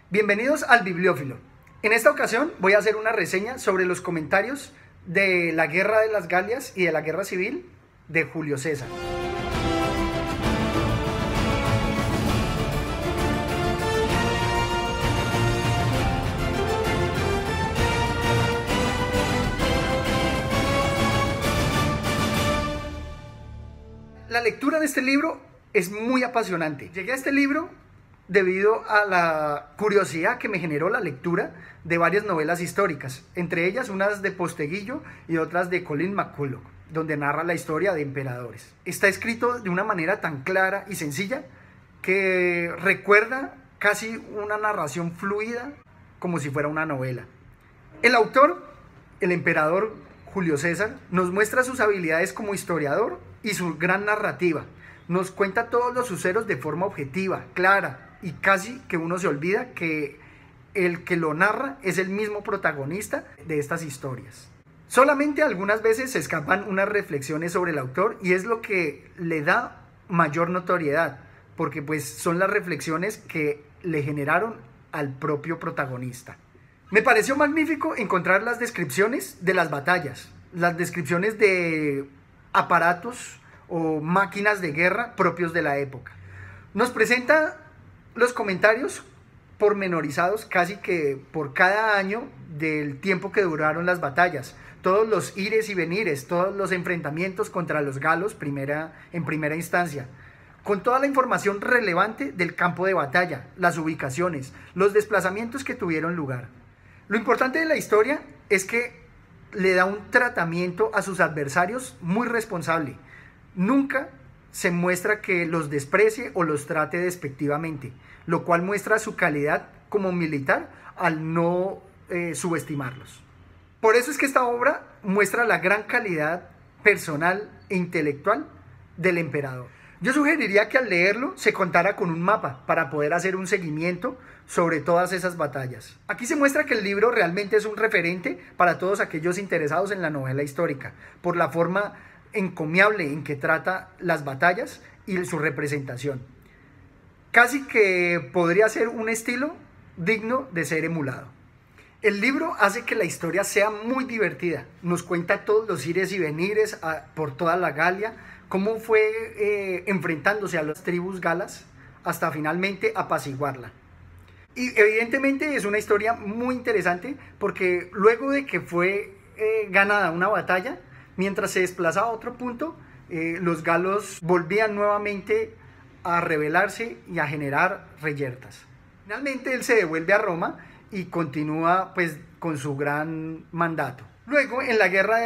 Bienvenidos al Bibliófilo. En esta ocasión voy a hacer una reseña sobre los comentarios de la Guerra de las Galias y de la Guerra Civil de Julio César. La lectura de este libro es muy apasionante. Llegué a este libro debido a la curiosidad que me generó la lectura de varias novelas históricas, entre ellas unas de Posteguillo y otras de Colin McCulloch, donde narra la historia de emperadores. Está escrito de una manera tan clara y sencilla que recuerda casi una narración fluida, como si fuera una novela. El autor, el emperador Julio César, nos muestra sus habilidades como historiador y su gran narrativa. Nos cuenta todos los sucesos de forma objetiva, clara, y casi que uno se olvida que el que lo narra es el mismo protagonista de estas historias. Solamente algunas veces se escapan unas reflexiones sobre el autor y es lo que le da mayor notoriedad, porque pues son las reflexiones que le generaron al propio protagonista. Me pareció magnífico encontrar las descripciones de las batallas, las descripciones de aparatos o máquinas de guerra propios de la época. Nos presenta los comentarios pormenorizados casi que por cada año del tiempo que duraron las batallas, todos los ires y venires, todos los enfrentamientos contra los galos en primera instancia, con toda la información relevante del campo de batalla, las ubicaciones, los desplazamientos que tuvieron lugar. Lo importante de la historia es que le da un tratamiento a sus adversarios muy responsable. Nunca se muestra que los desprecie o los trate despectivamente, lo cual muestra su calidad como militar al no subestimarlos. Por eso es que esta obra muestra la gran calidad personal e intelectual del emperador. Yo sugeriría que al leerlo se contara con un mapa para poder hacer un seguimiento sobre todas esas batallas. Aquí se muestra que el libro realmente es un referente para todos aquellos interesados en la novela histórica, por la forma encomiable en que trata las batallas y su representación. Casi que podría ser un estilo digno de ser emulado. El libro hace que la historia sea muy divertida. Nos cuenta todos los ires y venires por toda la Galia, cómo fue enfrentándose a las tribus galas hasta finalmente apaciguarla. Y evidentemente es una historia muy interesante porque luego de que fue ganada una batalla, mientras se desplazaba a otro punto, los galos volvían nuevamente a rebelarse y a generar reyertas. Finalmente él se devuelve a Roma y continúa pues con su gran mandato. Luego en la guerra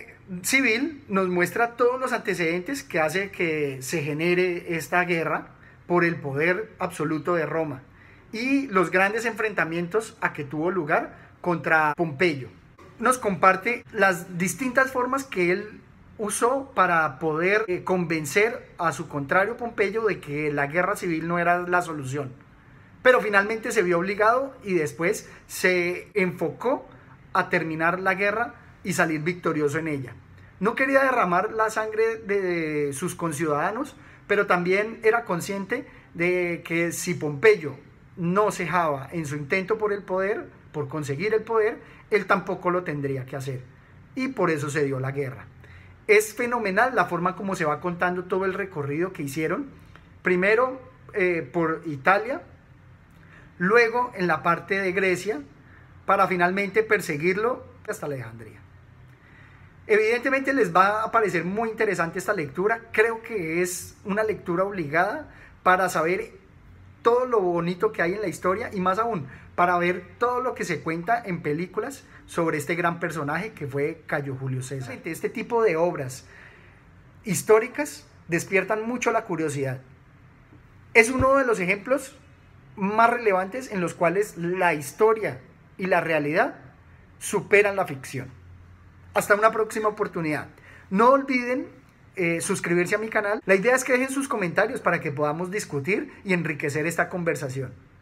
civil nos muestra todos los antecedentes que hace que se genere esta guerra por el poder absoluto de Roma y los grandes enfrentamientos a que tuvo lugar contra Pompeyo. Nos comparte las distintas formas que él usó para poder convencer a su contrario Pompeyo de que la guerra civil no era la solución. Pero finalmente se vio obligado y después se enfocó a terminar la guerra y salir victorioso en ella. No quería derramar la sangre de sus conciudadanos, pero también era consciente de que si Pompeyo no cejaba en su intento por el poder, por conseguir el poder, él tampoco lo tendría que hacer. Y por eso se dio la guerra. Es fenomenal la forma como se va contando todo el recorrido que hicieron. Primero por Italia, luego en la parte de Grecia, para finalmente perseguirlo hasta Alejandría. Evidentemente les va a parecer muy interesante esta lectura. Creo que es una lectura obligada para saber todo lo bonito que hay en la historia y más aún para ver todo lo que se cuenta en películas sobre este gran personaje que fue Cayo Julio César. Este tipo de obras históricas despiertan mucho la curiosidad. Es uno de los ejemplos más relevantes en los cuales la historia y la realidad superan la ficción. Hasta una próxima oportunidad. No olviden suscribirse a mi canal. La idea es que dejen sus comentarios para que podamos discutir y enriquecer esta conversación.